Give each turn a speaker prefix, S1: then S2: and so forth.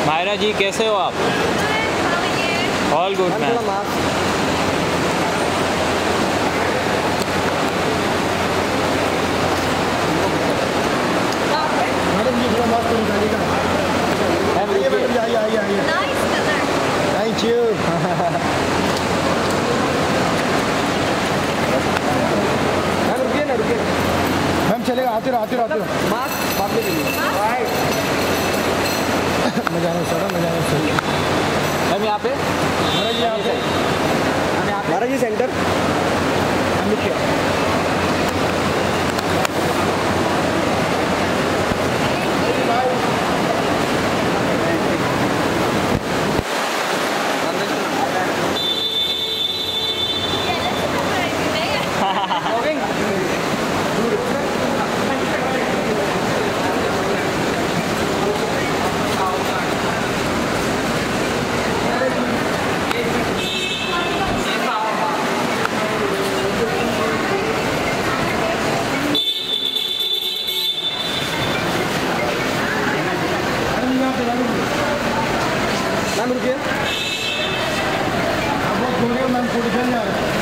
S1: मायरा जी कैसे हो आप? All good ma'am.
S2: Madam ji थोड़ा मास्क निकालिएगा। आइए मैडम जी, आइए। Thank you. मैम रुकिए ना, रुकिए मैम, चलेगा, आते रहो। मास्क बात नहीं मजा
S1: मैम यहाँ पे
S2: महाराज जी सेंटर मैम रुकिए। आप लोग मैम फोटो जा रहे हैं।